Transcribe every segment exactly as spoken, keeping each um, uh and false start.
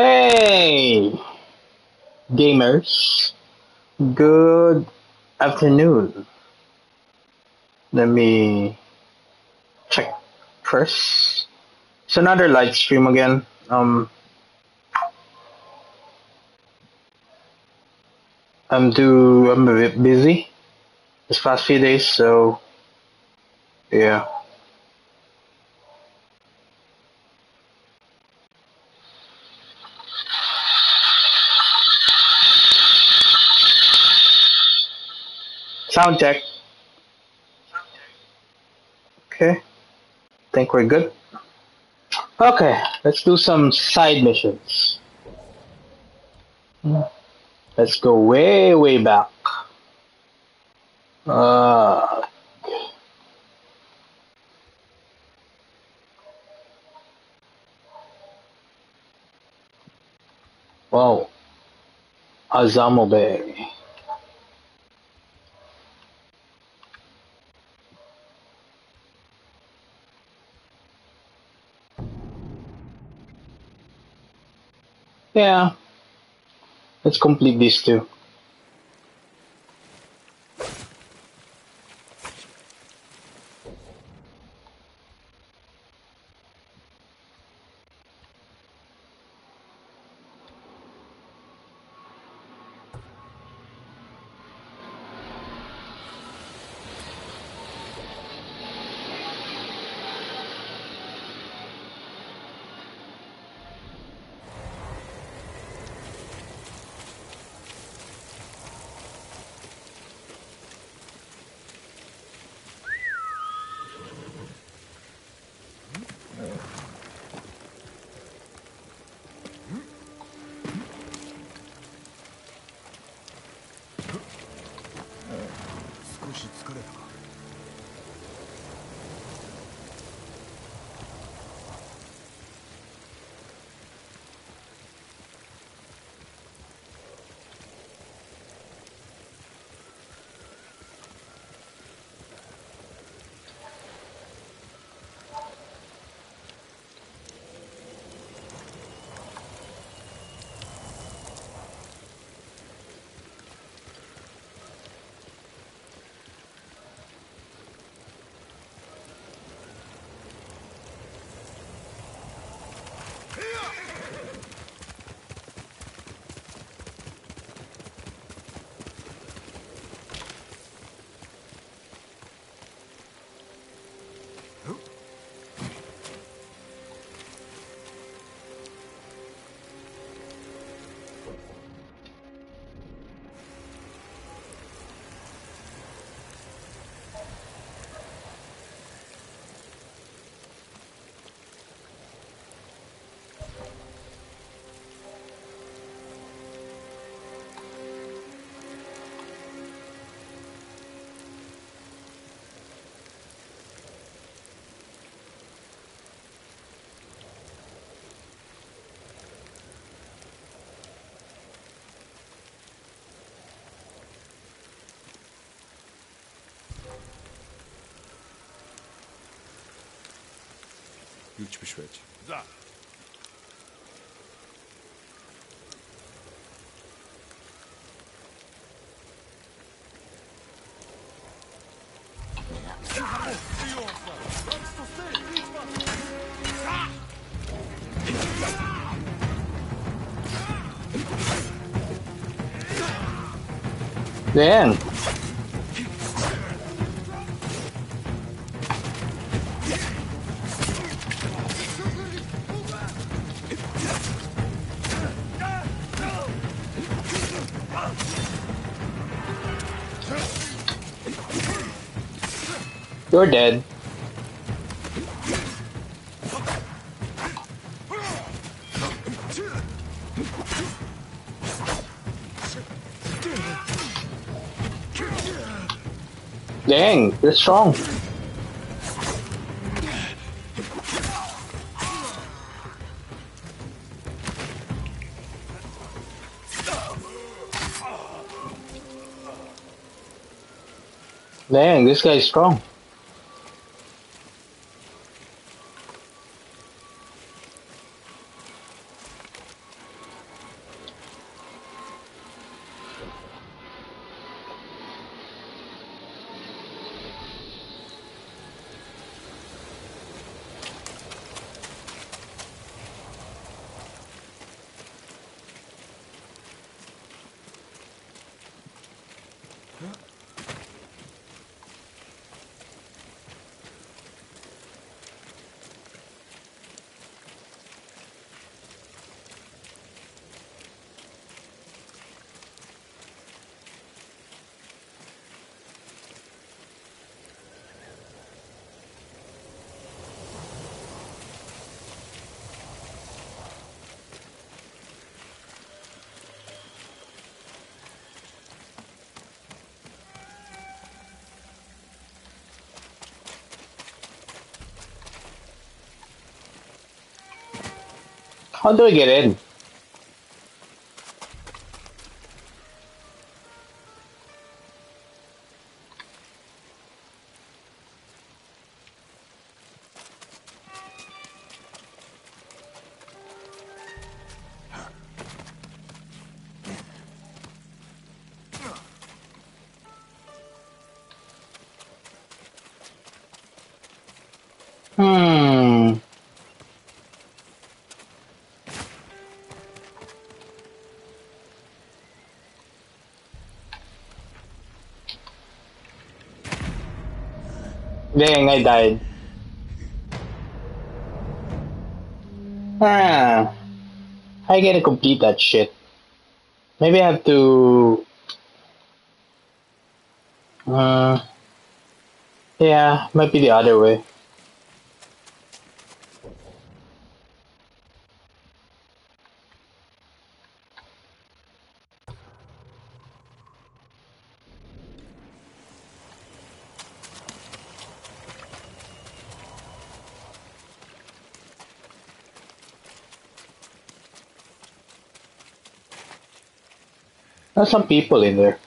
Hey, gamers. Good afternoon. Let me check first. It's another live stream again. Um, I'm do I'm a bit busy this past few days, so yeah. Sound check. Okay, think we're good. Okay, let's do some side missions. Let's go way way back. Uh, wow, Azamo Bay. Yeah, let's complete these two. Idź w świecie. Da. Damn. You're dead. Dang, you're strong. Dang, this guy's strong. How do I get in? Hmm. Dang, I died. Ah. How you gonna complete that shit? Maybe I have to... Uh, yeah, might be the other way. There's some people in there.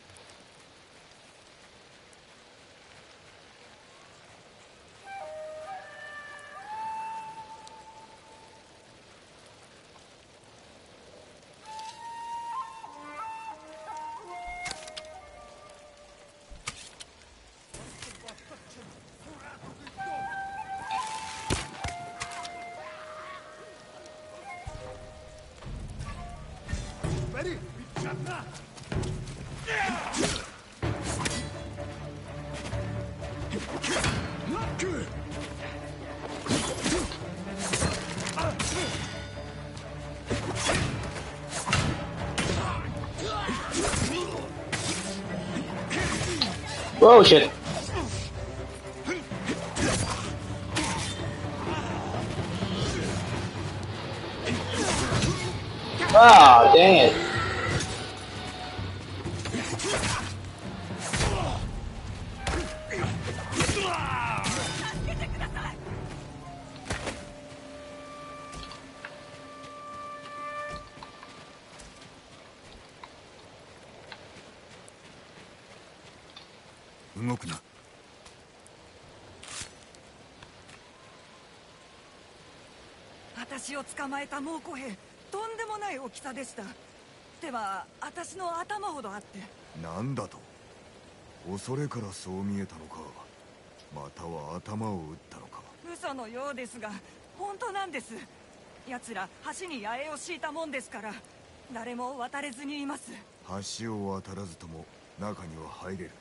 Oh shit. Ah, dang it. Mukna. 私を捕まえた猛虎兵、とんでもない大きさでした。手は私の頭ほどあって。 なんだと。恐れからそう見えたのか。または頭を打ったのか。 嘘のようですが、本当なんです。奴ら橋に野営を敷いたもんですから、誰も渡れずにいます。 橋を渡らずとも中には入れる。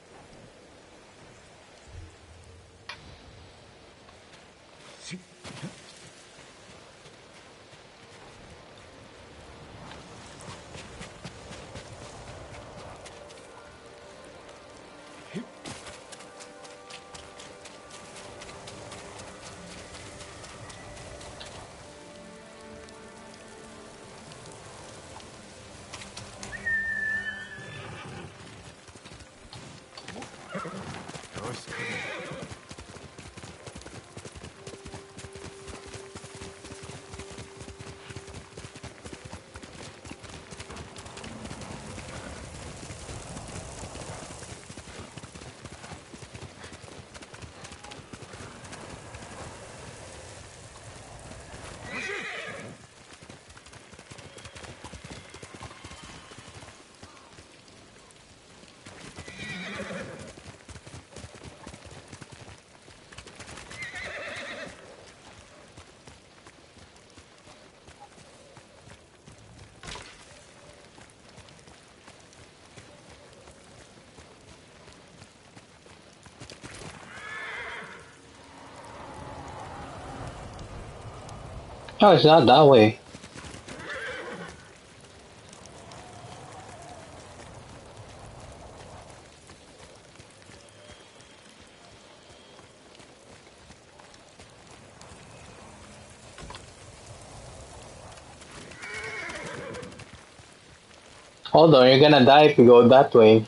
Oh, it's not that way. Hold on, you're gonna die if you go that way.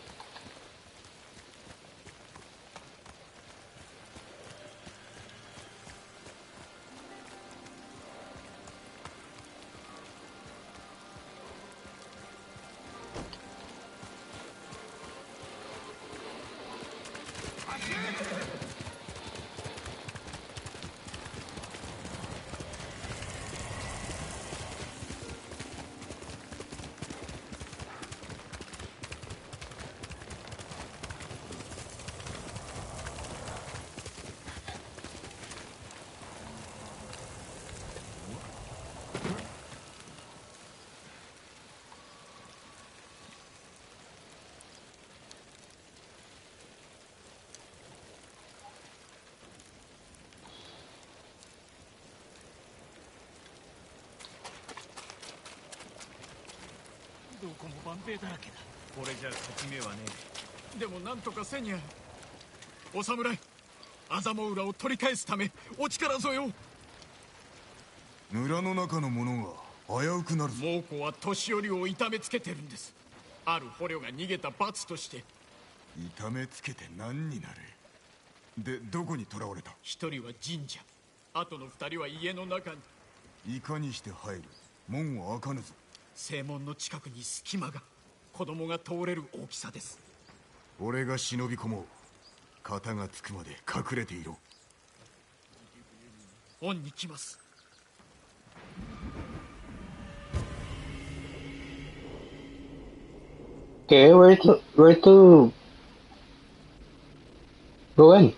どこも万兵だらけだ。これじゃ勝ち目はねえ。でもなんとかせにゃ。お侍、アザモウラを取り返すためお力添えを。 村の中の者が危うくなるぞ。 猛虎は年寄りを痛めつけてるんです。ある捕虜が逃げた罰として。 痛めつけて何になる。で、どこに囚われた。 一人は神社、あとの二人は家の中に。 いかにして入る。門は開かぬぞ。 正門の近くに隙間が、子供が通れる大きさです。 俺が忍び込もう。肩がつくまで隠れていろ。 恩に来ます。 Okay, where to where to go in?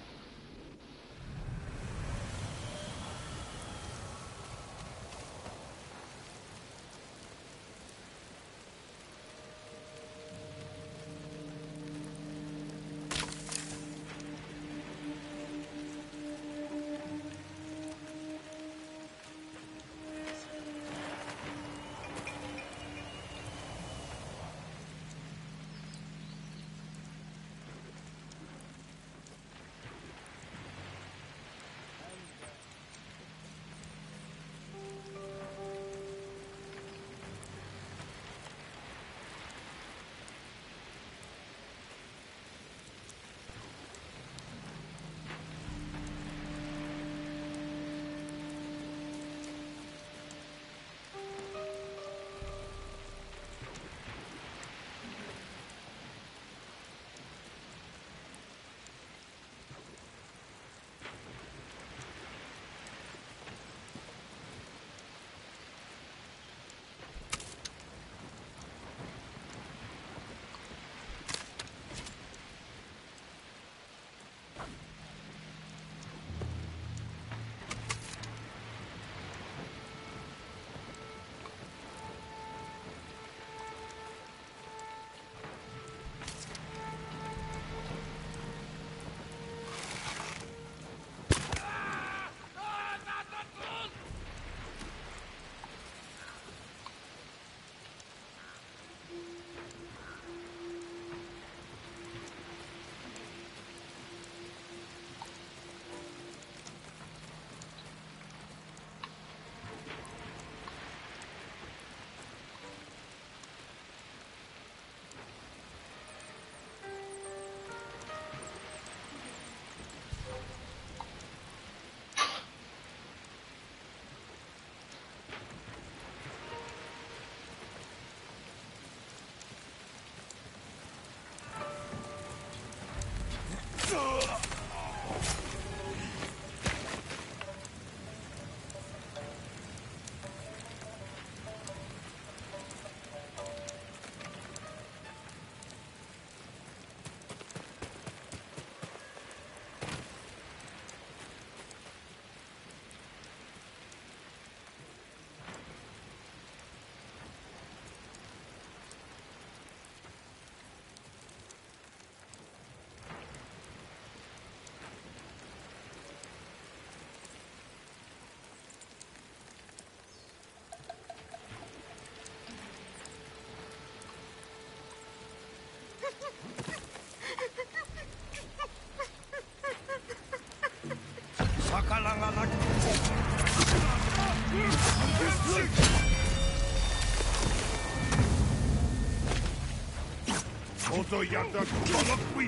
Also, you have to follow me.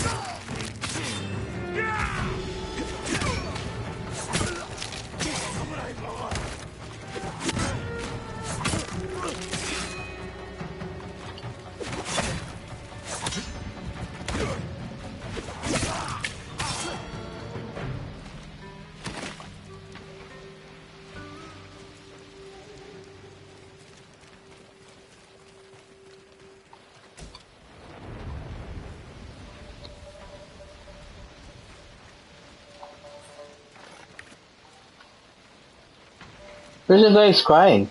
There's a guy crying.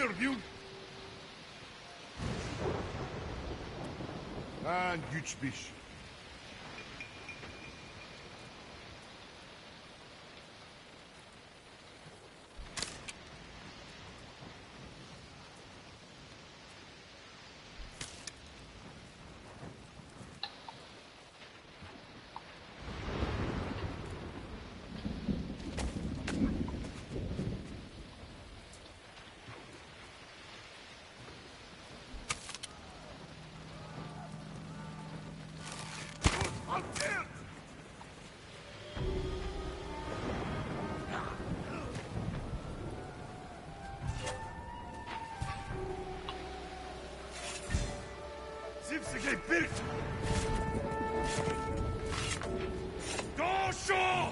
interview. And güç biş. Zipsige Bild! Dosho!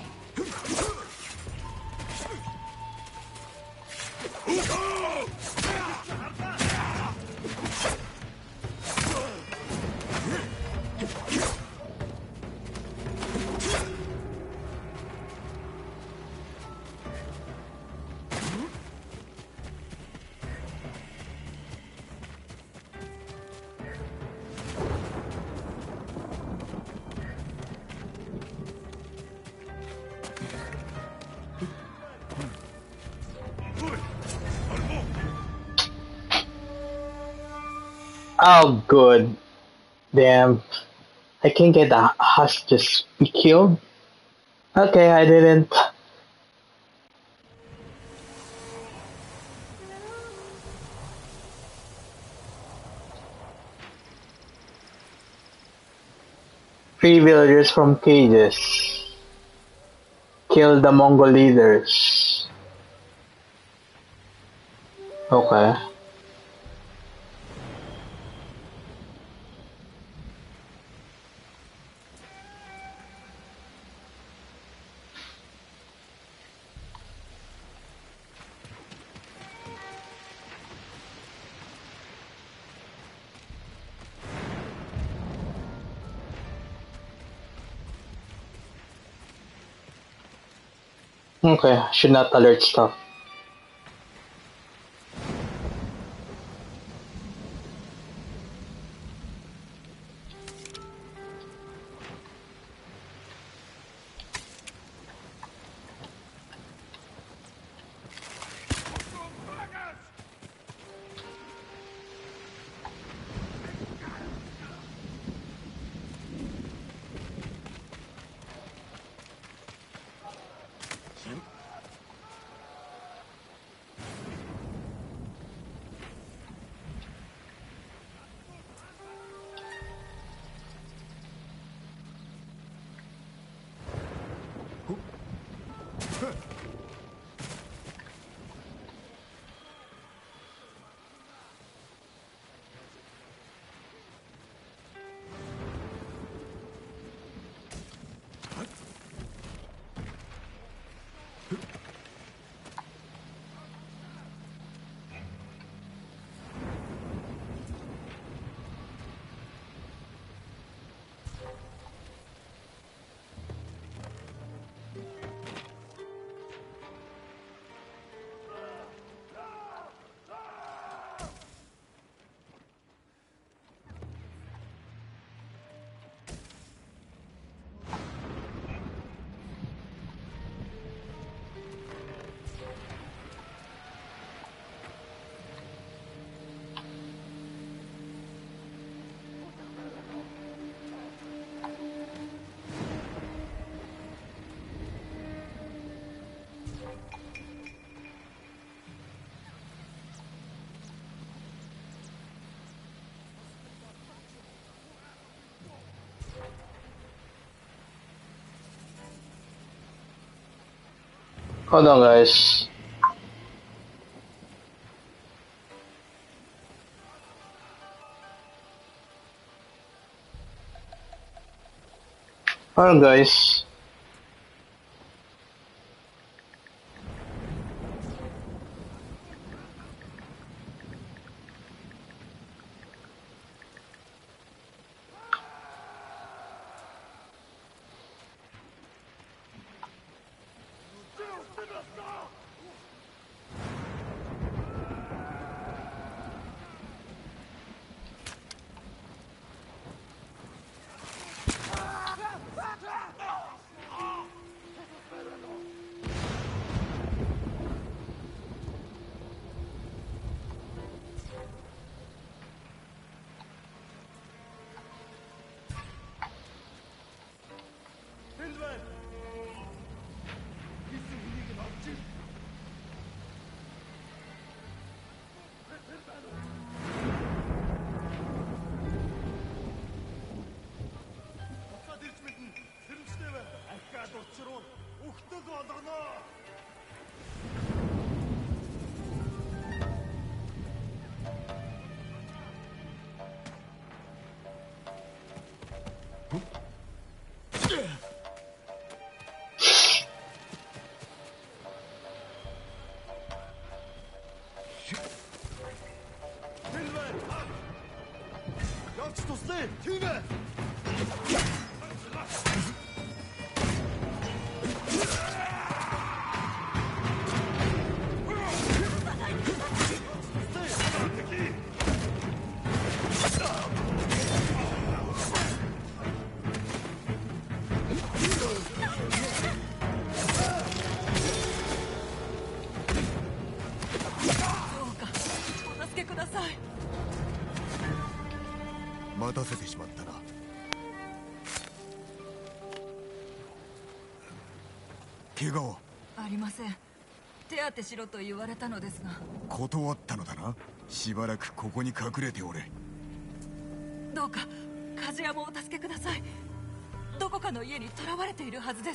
Oh, good. Damn. I can't get the hostages be killed. Okay, I didn't. Three villagers from cages. Kill the Mongol leaders. Okay. Okay, should not alert stuff. Hold on, guys. Hold on, guys. 待たせてしまったな。怪我はありません。手当てしろと言われたのですが。 断ったのだな。しばらくここに隠れておれ。 どうか梶山をお助けください。どこかの家に囚われているはずです。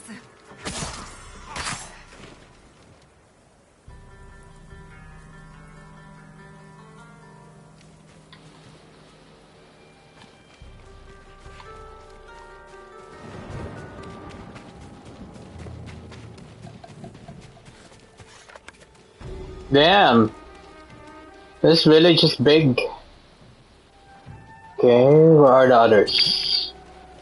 Damn. This village is big. Okay, where are the others?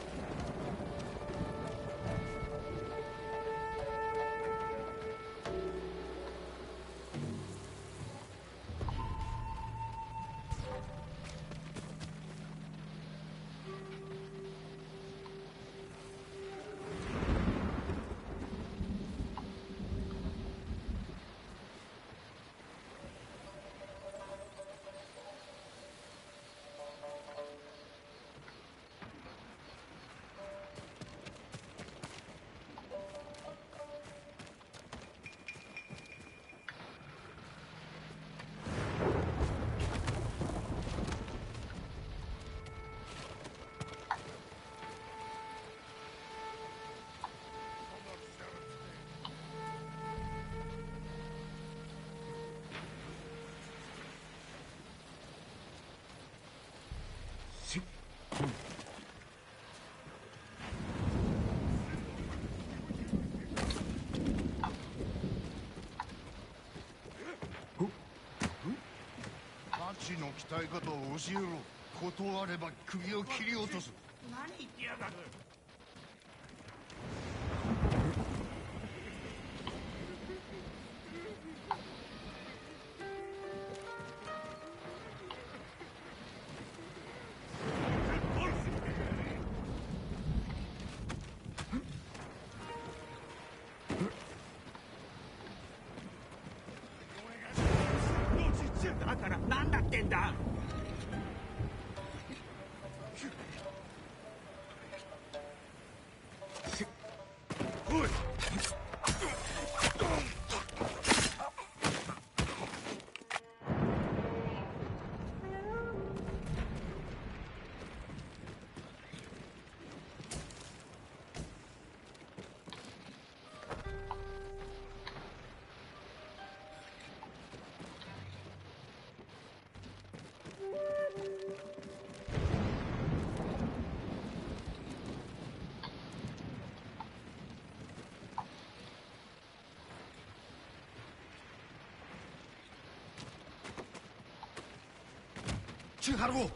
ハチの鍛え方を教えろ。断れば首を切り落とす。何言ってやがる。 だから何だってんだ。 おい。 去哈鲁。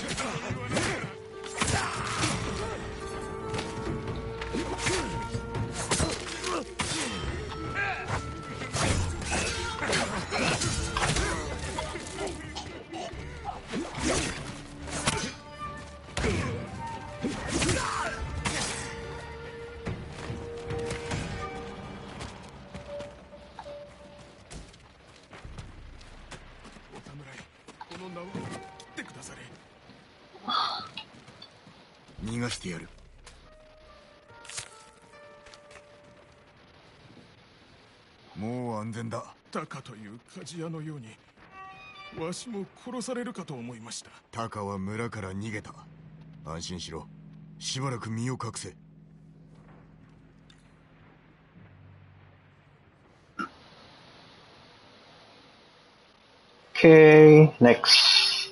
逃がしてやる。もう安全だ。 タカという鍛冶屋のようにわしも殺されるかと思いました。 タカは村から逃げた。安心しろ。しばらく身を隠せ。 Okay, next.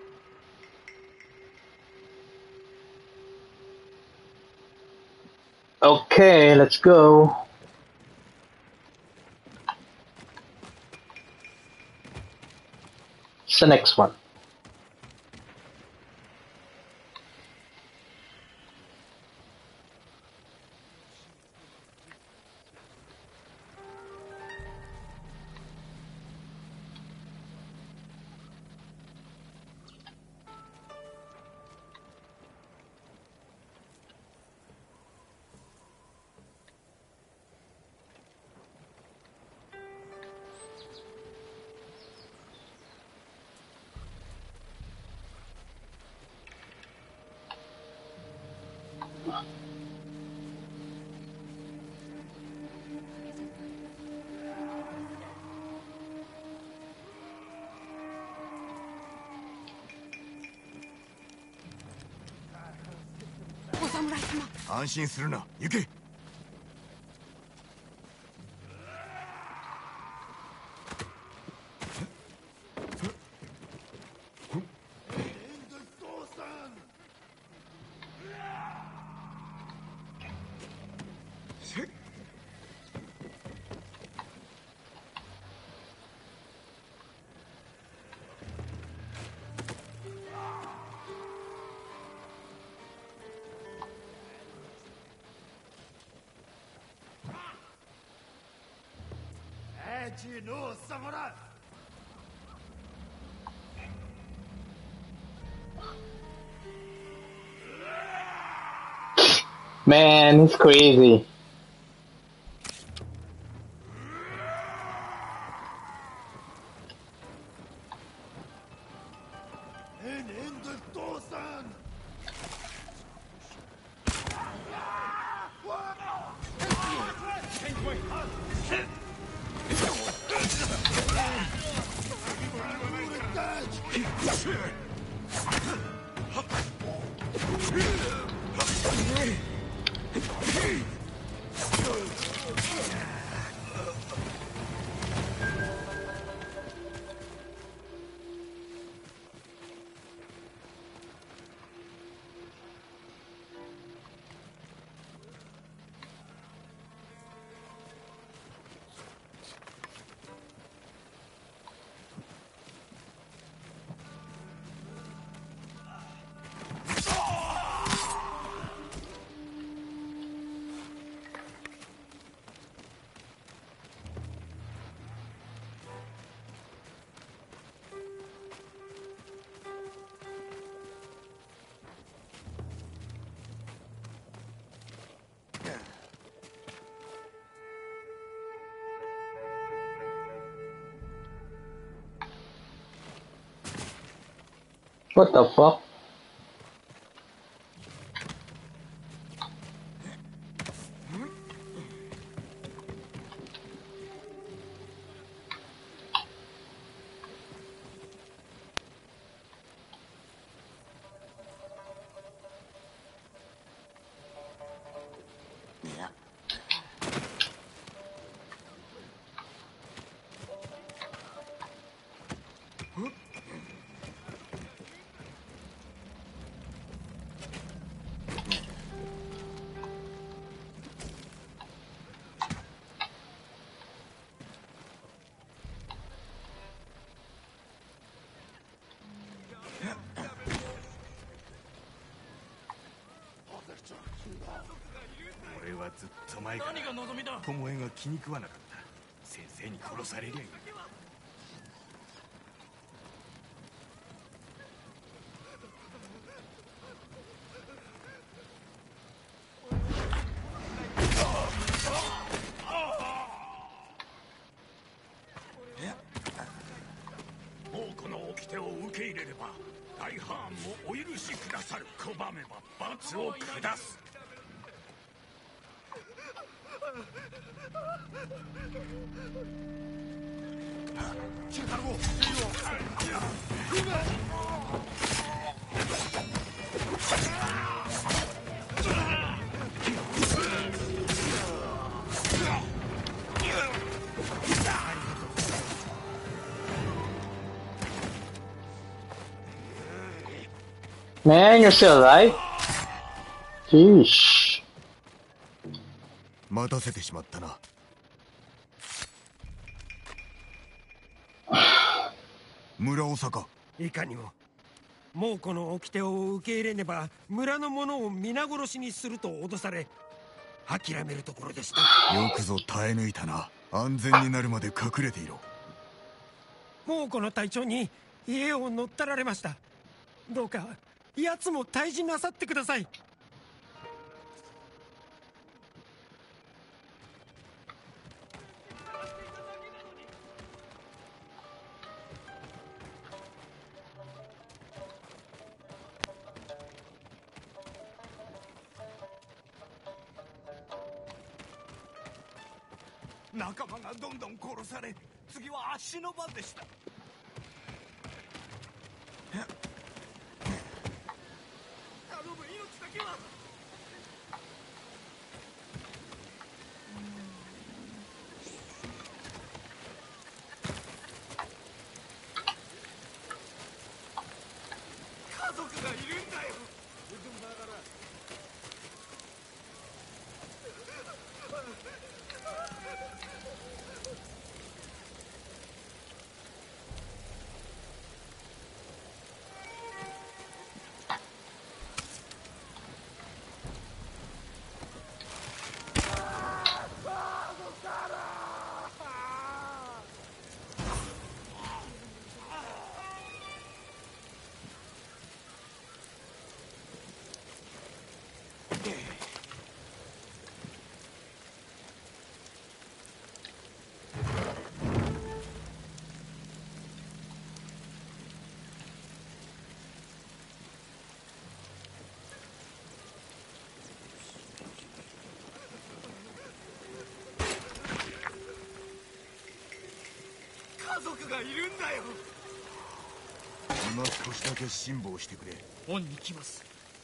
Okay, let's go. It's the next one. Oh, 安心するな、行け。 Man, it's crazy. What the fuck? 俺はずっと前から巴が気に食わなかった。先生に殺されりゃいい。 もうこの掟を受け入れれば大ハーンもお許しくださる。拒めば罰を下す。 Man, you're still alive? Sheesh. 待たせてしまったな。村長か。 いかにも。もうこの掟を受け入れねば村の者を皆殺しにすると脅され諦めるところでした。 よくぞ耐え抜いたな。安全になるまで隠れていろ。 もうこの隊長に家を乗っ取られました。どうか奴も退治なさってください。 仲間がどんどん殺され、次は足の番でした。頼む、命だけは。家族がいるんだよ。家族がいるんだよ。 今少しだけ辛抱してくれ。 恩に来ます。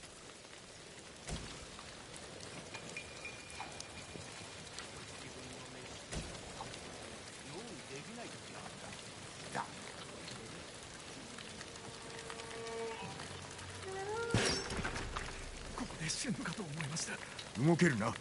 ここで死ぬかと思いました。 動けるな。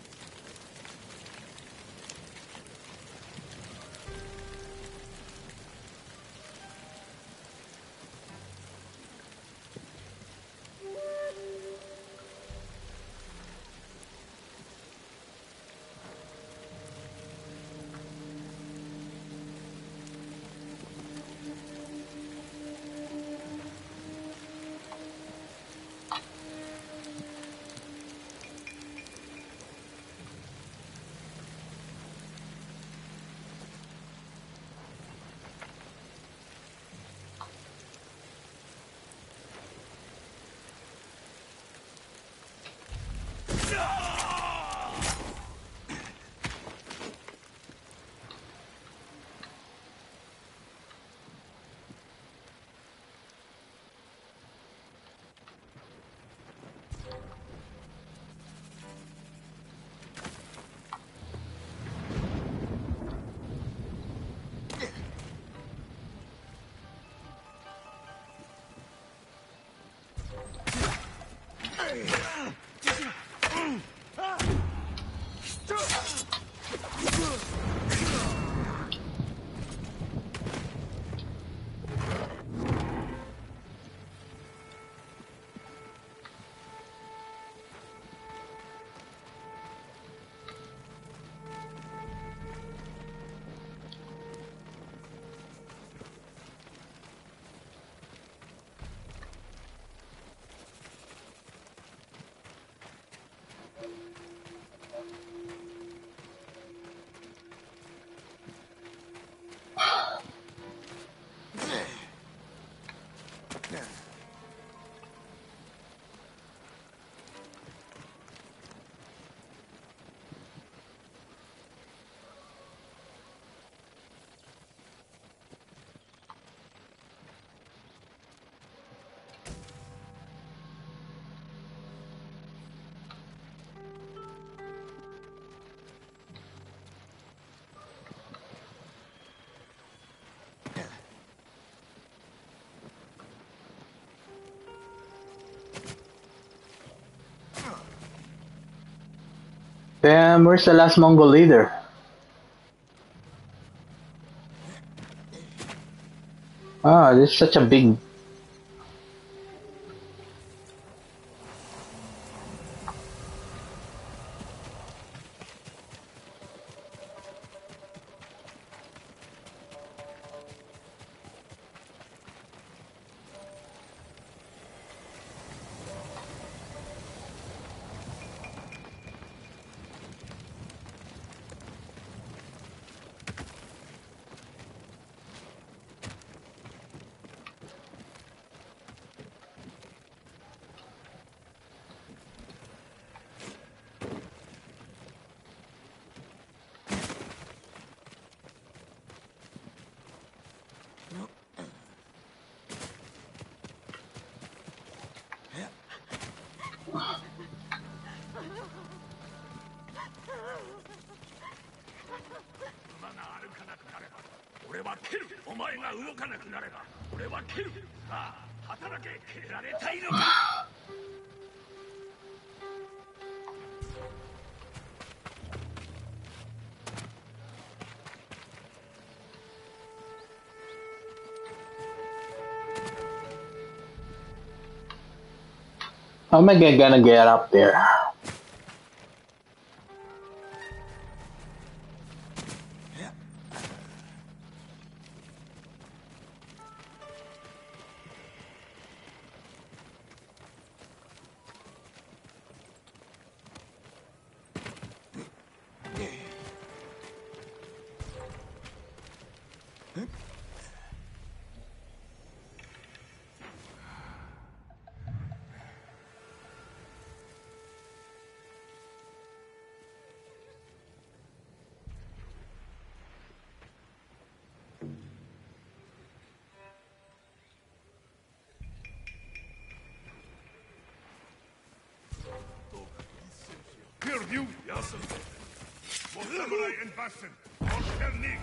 Damn, where's the last Mongol leader? Ah, this is such a big... How am I gonna get up there? Purview, Yasen. Vår samurai en bassen. Vår ställning.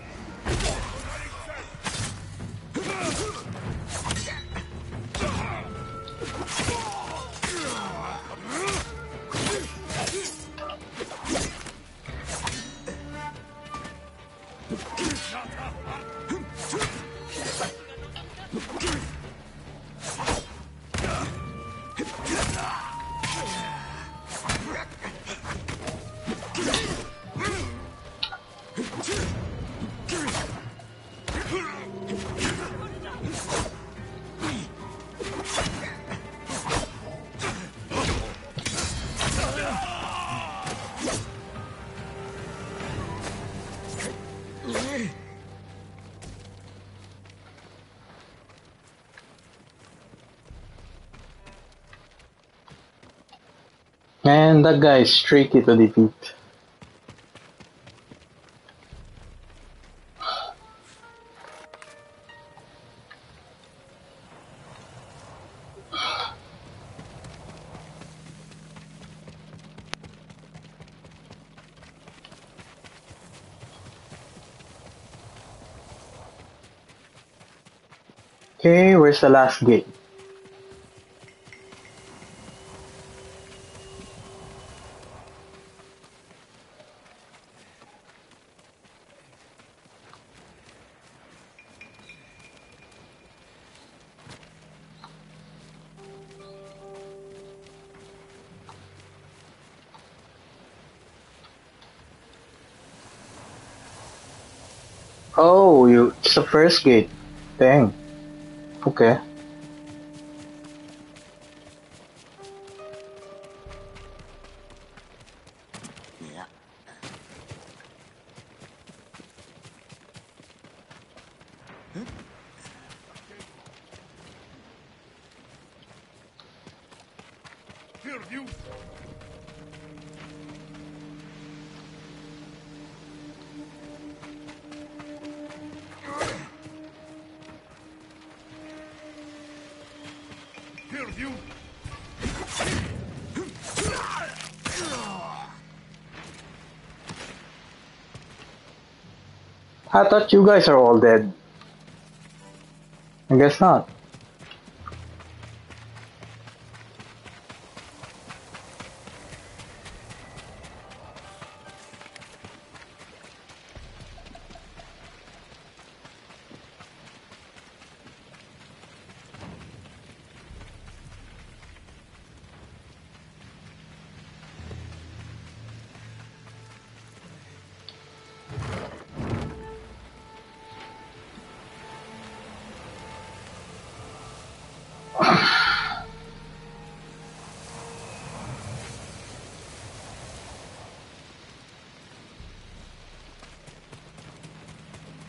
Man, that guy is tricky to defeat. Okay, where's the last gate? Oh, you, it's the first gate. Dang. Okay. Purview. Purview. I thought you guys are all dead. I guess not.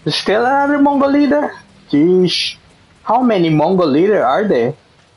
There's still another Mongol leader? Jeez. How many Mongol leader are there?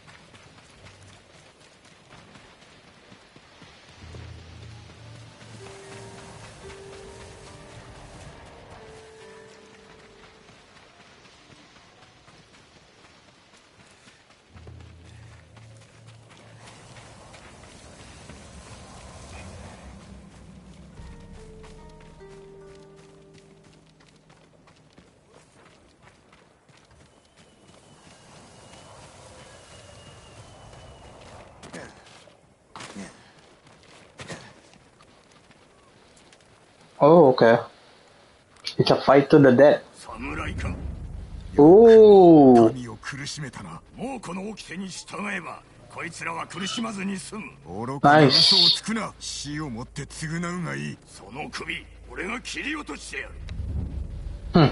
Oh, okay. It's a fight to the death. 侍か。 Ooh. 民を苦しめたな。もうこの掟に従えばこいつらは苦しまずに済む。愚かな嘘をつくな。死をもって償うがいい。その首俺が切り落としてやる。 Hmm.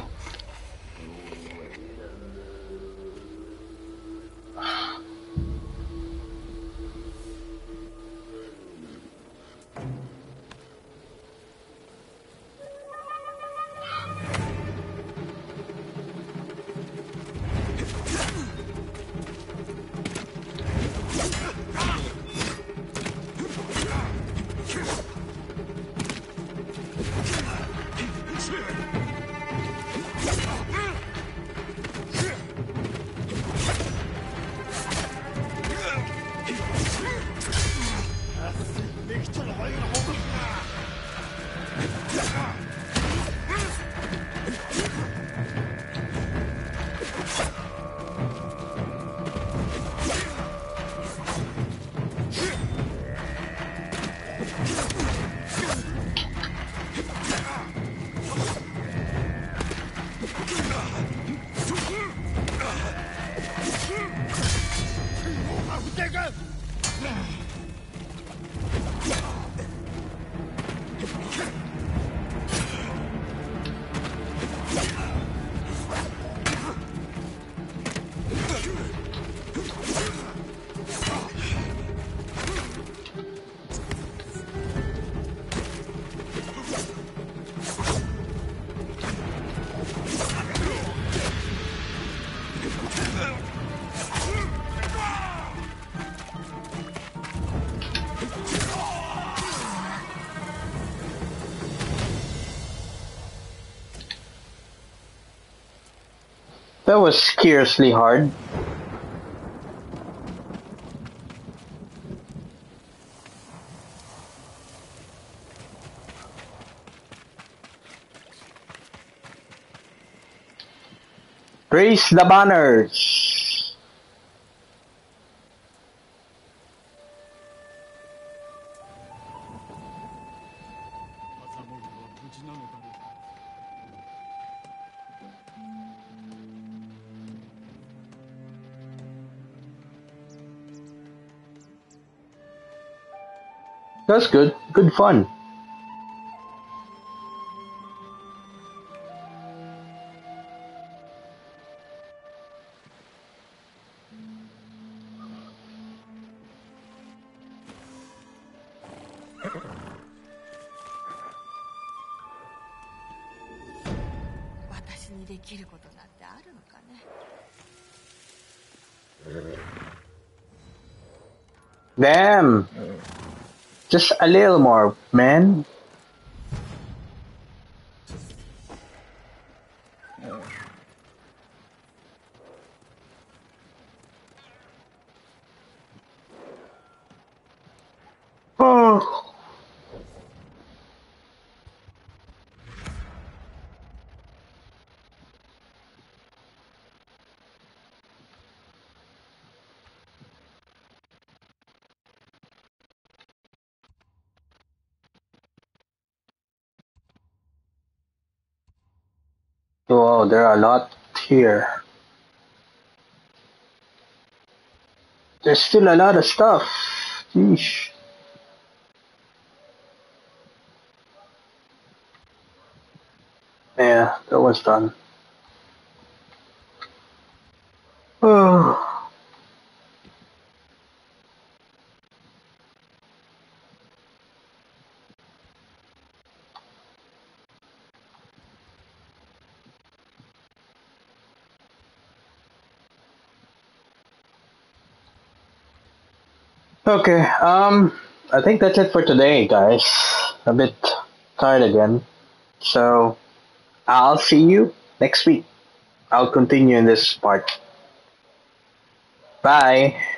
That was scarcely hard. Raise the banners. That's good. Good fun. Damn. Just a little more, man. Oh. Wow, there are a lot here. There's still a lot of stuff. Sheesh. Yeah, that was done. Oh. Okay, um, I think that's it for today, guys. A bit tired again. So, I'll see you next week. I'll continue in this part. Bye.